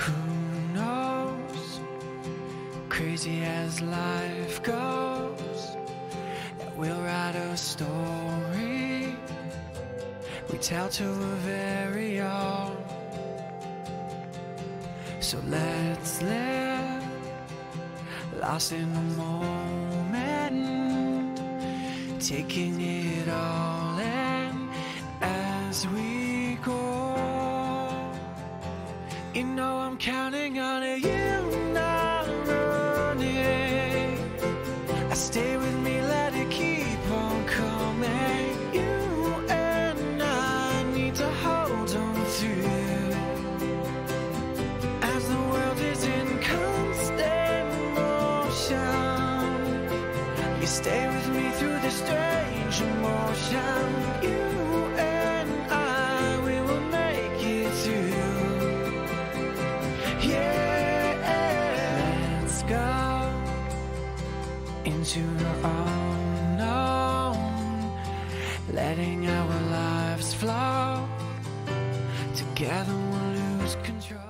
Who knows, crazy as life goes, that we'll write a story we tell to a very own. So let's live, lost in the moment, taking it all in as we go. You know I'm counting on you, not running. I stay with me, let it keep on coming. You and I need to hold on through, as the world is in constant motion. You stay with me through the strange emotion. You and I, we will make it through. Yeah, let's go into the unknown, letting our lives flow. Together we'll lose control.